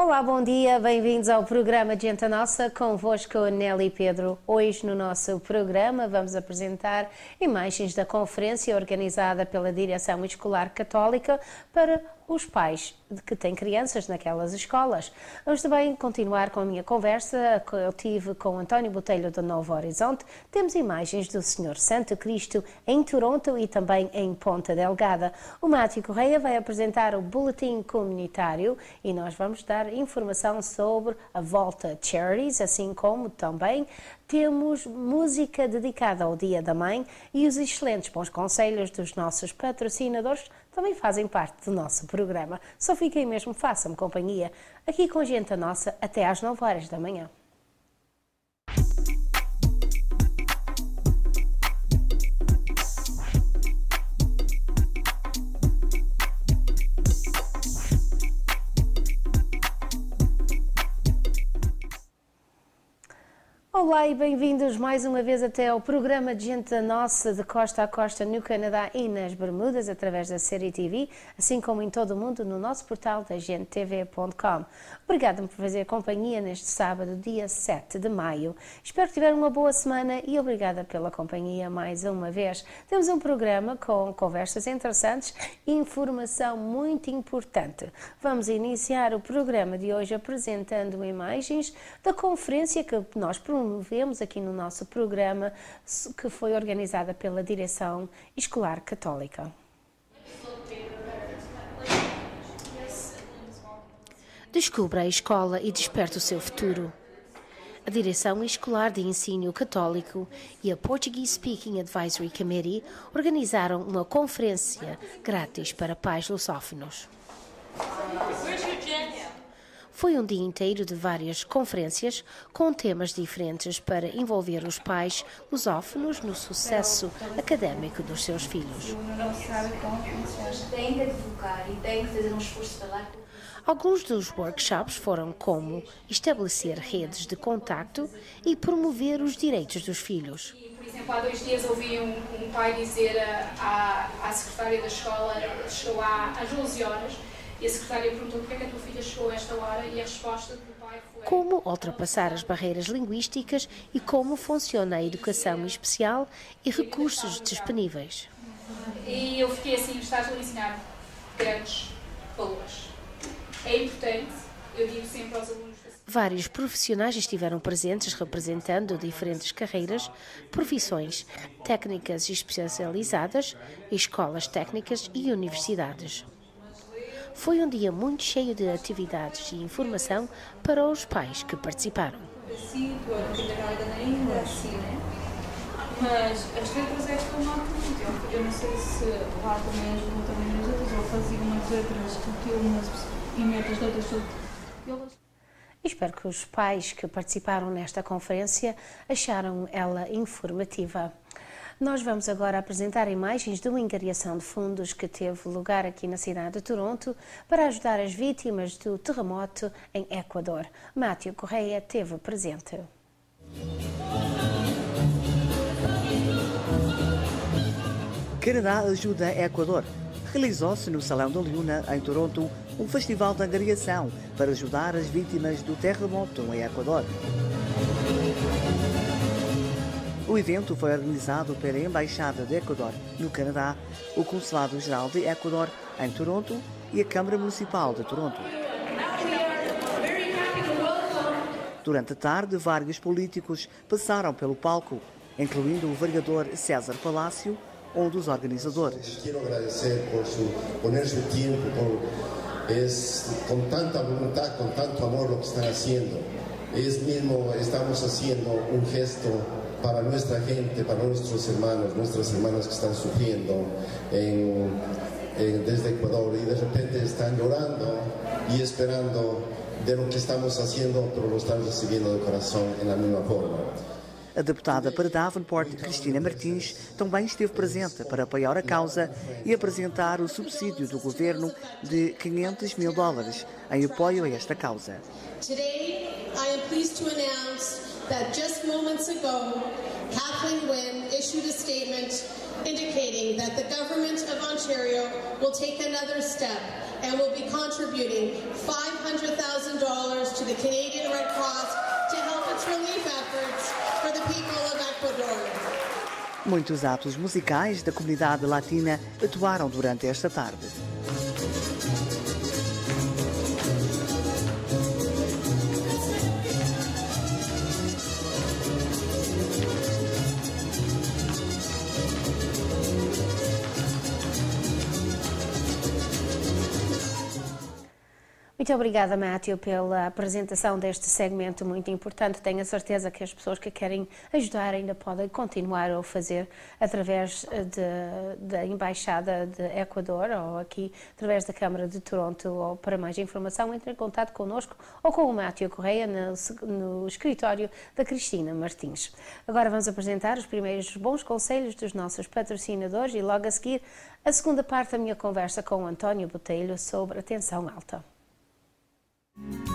Olá, bom dia, bem-vindos ao programa Gente Nossa, convosco Nelly Pedro. Hoje no nosso programa vamos apresentar imagens da conferência organizada pela Direção Escolar Católica para os pais que têm crianças naquelas escolas. Vamos também continuar com a minha conversa que eu tive com António Botelho do Novo Horizonte. Temos imagens do Senhor Santo Cristo em Toronto e também em Ponta Delgada. O Mátio Correia vai apresentar o boletim comunitário e nós vamos dar informação sobre a Volta Charities, assim como também temos música dedicada ao Dia da Mãe e os excelentes bons conselhos dos nossos patrocinadores também fazem parte do nosso programa. Só fiquem mesmo, façam-me companhia aqui com Gente Nossa até às 9 horas da manhã. Olá e bem-vindos mais uma vez até ao programa de Gente Nossa de costa a costa no Canadá e nas Bermudas através da série TV, assim como em todo o mundo no nosso portal da gentetv.com. Obrigada por fazer companhia neste sábado, dia 7 de maio. Espero que tiveram uma boa semana e obrigada pela companhia mais uma vez. Temos um programa com conversas interessantes e informação muito importante. Vamos iniciar o programa de hoje apresentando imagens da conferência que nós promovemos aqui no nosso programa, que foi organizada pela Direção Escolar Católica. Descubra a escola e desperte o seu futuro. A Direção Escolar de Ensino Católico e a Portuguese Speaking Advisory Committee organizaram uma conferência grátis para pais lusófonos. Foi um dia inteiro de várias conferências com temas diferentes para envolver os pais lusófonos no sucesso académico dos seus filhos. Tem que advocar e tem que fazer um esforço para lá. Alguns dos workshops foram como estabelecer redes de contacto e promover os direitos dos filhos. Por exemplo, há 2 dias ouvi um pai dizer à secretária da escola, chegou às 12 horas, e a secretária perguntou porque é que a tua filha chegou a esta hora e a resposta do pai foi... Como ultrapassar as barreiras linguísticas e como funciona a educação especial e recursos disponíveis. E eu fiquei assim, estás a ensinar grandes valores. É importante, eu digo sempre aos alunos... Vários profissionais estiveram presentes representando diferentes carreiras, profissões, técnicas especializadas, escolas técnicas e universidades. Foi um dia muito cheio de atividades e informação para os pais que participaram. Mas as letras esta não muito. Eu não sei se lá também ajudam também as letras, ou faziam umas letras, discutiam umas e metas letras todas. Espero que os pais que participaram nesta conferência acharam ela informativa. Nós vamos agora apresentar imagens de uma angariação de fundos que teve lugar aqui na cidade de Toronto para ajudar as vítimas do terremoto em Equador. Mátio Correia teve presente. Canadá ajuda Equador. Realizou-se no Salão da Luna, em Toronto, um festival de angariação para ajudar as vítimas do terremoto em Equador. O evento foi organizado pela Embaixada de Equador no Canadá, o Consulado-Geral de Equador em Toronto e a Câmara Municipal de Toronto. Durante a tarde, vários políticos passaram pelo palco, incluindo o vereador César Palácio, um dos organizadores. Quero agradecer por poner su tiempo, con tanta voluntad, con tanto amor lo que están haciendo. Estamos haciendo un gesto para nuestra gente, para nuestros hermanos, nuestras hermanas que están sufriendo desde Ecuador y de repente están llorando y esperando de lo que estamos haciendo, pero lo están recibiendo de corazón en la misma forma. A deputada para Davenport, Cristina Martins, também esteve presente para apoiar a causa e apresentar o subsídio do governo de $500 mil em apoio a esta causa. Today, I am pleased to announce that just moments ago, Kathleen Wynne issued a statement indicating that the Government of Ontario will take another step and will be contributing $500,000 to the Canadian Red Cross to help its relief efforts for the people of Ecuador. Muitos atos musicais da comunidade latina atuaram durante esta tarde. Muito obrigada, Matthew, pela apresentação deste segmento muito importante. Tenho a certeza que as pessoas que querem ajudar ainda podem continuar a o fazer através da Embaixada de Equador ou aqui através da Câmara de Toronto. Ou para mais informação, entre em contato connosco ou com o Matthew Correia no escritório da Cristina Martins. Agora vamos apresentar os primeiros bons conselhos dos nossos patrocinadores e logo a seguir a segunda parte da minha conversa com o António Botelho sobre a tensão alta.